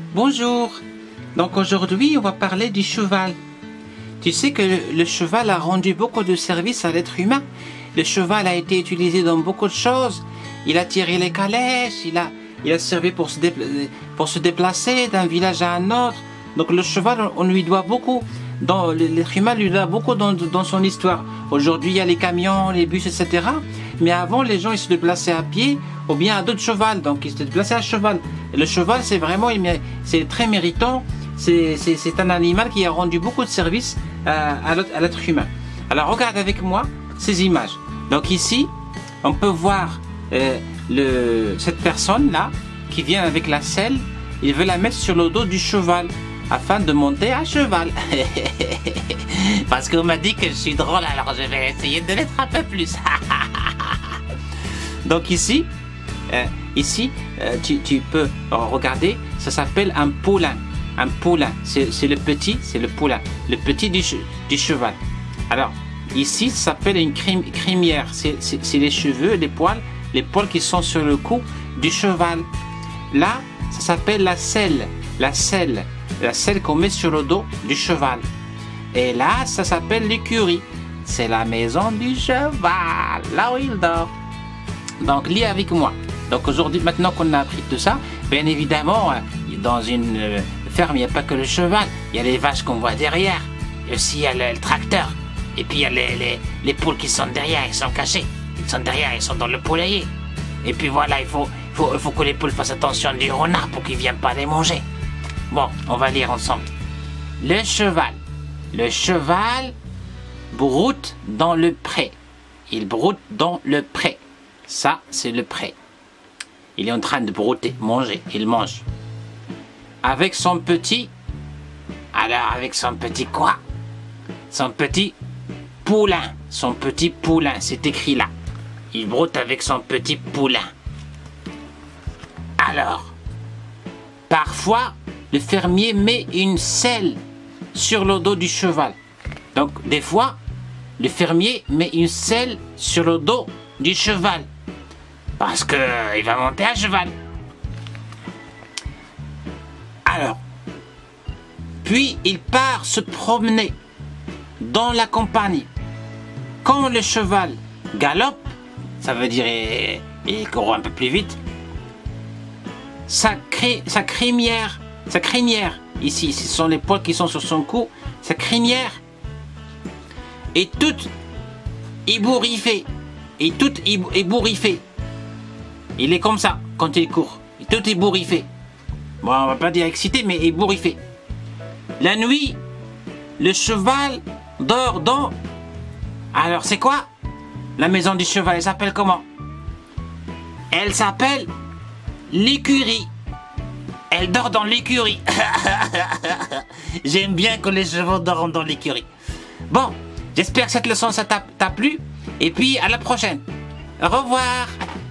Bonjour. Donc aujourd'hui, on va parler du cheval. Tu sais que le cheval a rendu beaucoup de services à l'être humain. Le cheval a été utilisé dans beaucoup de choses. Il a tiré les calèches, il a servi pour se déplacer d'un village à un autre. Donc le cheval, on lui doit beaucoup. L'être humain lui doit beaucoup dans son histoire. Aujourd'hui, il y a les camions, les bus, etc. Mais avant, les gens ils se déplaçaient à pied ou bien à dos de cheval. Donc ils se déplaçaient à cheval. Et le cheval, c'est vraiment, c'est très méritant. C'est un animal qui a rendu beaucoup de services à l'être humain. Alors regarde avec moi ces images. Donc ici, on peut voir cette personne-là qui vient avec la selle. Il veut la mettre sur le dos du cheval afin de monter à cheval. Parce qu'on m'a dit que je suis drôle, alors je vais essayer de l'être un peu plus. Donc ici, tu peux regarder, ça s'appelle un poulain. Un poulain, c'est le petit du cheval. Alors, ici, ça s'appelle une crinière. C'est les cheveux, les poils qui sont sur le cou du cheval. Là, ça s'appelle la selle. La selle qu'on met sur le dos du cheval. Et là, ça s'appelle l'écurie. C'est la maison du cheval, là où il dort. Donc, lis avec moi. Donc aujourd'hui, maintenant qu'on a appris tout ça, bien évidemment, dans une ferme, il n'y a pas que le cheval. Il y a les vaches qu'on voit derrière. Et aussi, il y a le tracteur. Et puis, il y a les poules qui sont derrière, ils sont cachés. Ils sont derrière, ils sont dans le poulailler. Et puis voilà, il faut que les poules fassent attention du renard pour qu'ils ne viennent pas les manger. Bon, on va lire ensemble. Le cheval broute dans le pré. Il broute dans le pré. Ça, c'est le pré. Il est en train de brouter, manger. Il mange. Avec son petit... Alors, avec son petit quoi? Son petit poulain. Son petit poulain, c'est écrit là. Il broute avec son petit poulain. Alors, parfois, le fermier met une selle sur le dos du cheval. Donc, des fois, le fermier met une selle sur le dos du cheval. Parce qu'il va monter à cheval. Alors, puis il part se promener dans la campagne. Quand le cheval galope, ça veut dire il court un peu plus vite, sa crinière, ici, ce sont les poils qui sont sur son cou, sa crinière est toute ébouriffée. Il est comme ça quand il court, il est tout ébouriffé. Bon, on va pas dire excité, mais ébouriffé. La nuit, le cheval dort dans... Alors, c'est quoi? La maison du cheval, elle s'appelle comment? Elle s'appelle l'écurie. Elle dort dans l'écurie. J'aime bien que les chevaux dorment dans l'écurie. Bon, j'espère que cette leçon, ça t'a plu. Et puis, à la prochaine. Au revoir.